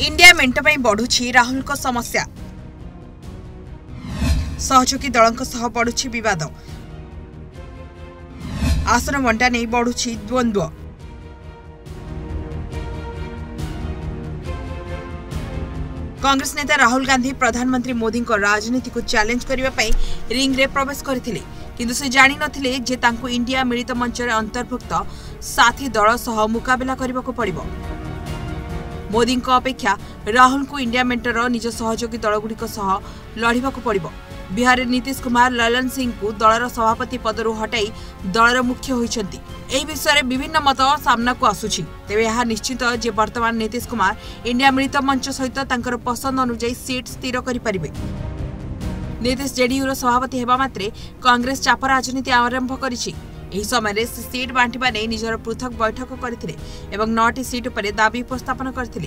India मेंट पई बढ़ुछि राहुल को समस्या। सहयोगी दलक सह बढ़ुछि विवाद। आसन बंटा नहीं बढ़ुछि द्वंद्व। कांग्रेस नेता राहुल गांधी प्रधानमंत्री मोदी को राजनीति को चैलेंज करने रिंग रे प्रवेश करथिले, किंतु से जानि नथिले जे तांको इंडिया मिलित मंच रे अंतर्भुक्त साथी दल सह मुकाबला करने को पड़िबो। मोदी अपेक्षा राहुल को इंडिया मेंटर निज सहयोगी दलगुड़िक सह लड़िबा को पड़िबो। बिहार में नीतीश कुमार ललन सिंह को दलर सभापति पदरु हटाई दलर मुख्य होइछंती। एही विषय में विभिन्न मत सामना को आसुछि। तेबे यह निश्चित जे वर्तमान नीतीश कुमार इंडिया मिलित मंच सहित तांकर पसंद अनुसार सीट स्थिर करि परिबे। नीतीश जेडीयू सभापति हेबा मात्रे कांग्रेस चाप राजनीति आरंभ करिछि। एही समय सीट बांटिबा नै निजर पृथक बैठक करथिले एवं 9टी सीट पर दाबी उपस्थापन करथिले।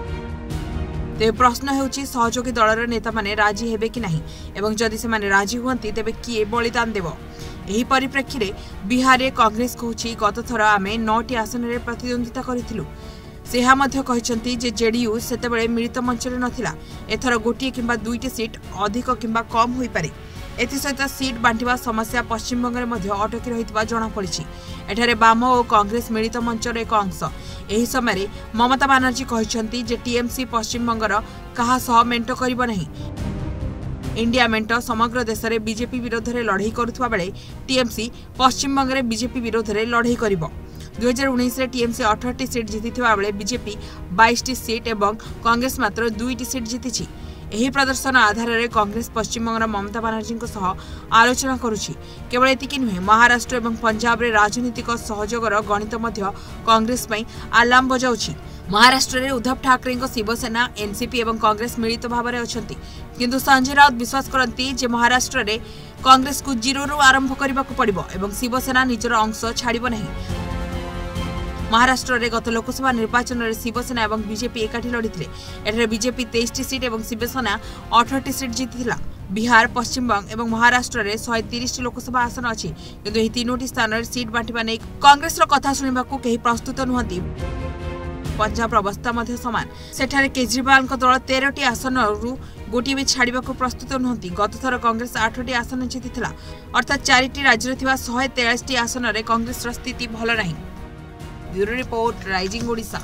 तेज प्रश्न होउछि सहयोगी दलर नेता माने राजी हेबे कि नहीं एवं जदि से माने राजी हुअंती तेबे किए बलिदान देबो। एही परिप्रेक्षी रे बिहार रे कांग्रेस कहूछि गत थर आमे 9टी आसन रे प्रतिद्वंदिता करिथिलु। सेहा मध्य कहिसंती जे जेडीयू सेतेबेले मिलित मंच रे नथिला। एथर गोटिए किंबा 2टी सीट अधिक किंबा कम होई पारे। एथिसहित सीट बांटिबा समस्या पश्चिम बंग में अटकी रही जना पड़ी। एठारे बाम और कांग्रेस मिलित मंचर एक अंश। एही समय ममता बानर्जी कहते जे टीएमसी पश्चिम बंगर कहा सह मेंट करिबो नहीं। इंडिया मेंट समग्र देश में बीजेपी विरोध में लड़ाई करुवा बेले टीएमसी पश्चिम बंग में बीजेपी विरोध में लड़ाई कर। 2019 में टीएमसी 18टी सीट जीतिथिबा बेले बीजेपी 22टी सीट और कांग्रेस मात्र 2टी सीट जीति। एही प्रदर्शन आधार में कांग्रेस पश्चिम बंग ममता बानर्जी आलोचना करुछि। केवल एतिकी नुहे, महाराष्ट्र और पंजाब रे राजनीतिक सहयोगर गणित कांग्रेस आलार्म बजाउछि। महाराष्ट्र में उद्धव ठाकरे शिवसेना एनसीपी और कांग्रेस मिलित भाव में अछंती, किंतु संजय राउत विश्वास करती जे महाराष्ट्र में कांग्रेस को जीरो रु आरंभ करने को पड़िबो एवं शिवसेना निजर अंश छाड़िबो नहीं। महाराष्ट्र में गत लोकसभा निर्वाचन में शिवसेना और बीजेपी एकाठी लड़ीथिले। एठारे बीजेपी 23टी सीट और शिवसेना 18टी सीट जीतिथिला। बिहार, पश्चिम बंग और महाराष्ट्र में 130टी लोकसभा आसन अच्छी, किंतु एही 3टी स्थान में सीट बांटिबा नै कांग्रेस कथा शुणिबाकू केही प्रस्तुत नुहंती। पंजाब अवस्था मध्य समान। सेठारे केजरीवाल दल 13टी आसन गोटे भी छाड़ाक प्रस्तुत नुहंती। गत थर कांग्रेस 8टी आसन जीतिथिला, अर्थात 4टी राज्य 143टी आसन में कांग्रेस स्थिति भल नहीं। Bureau report, rising Odisha.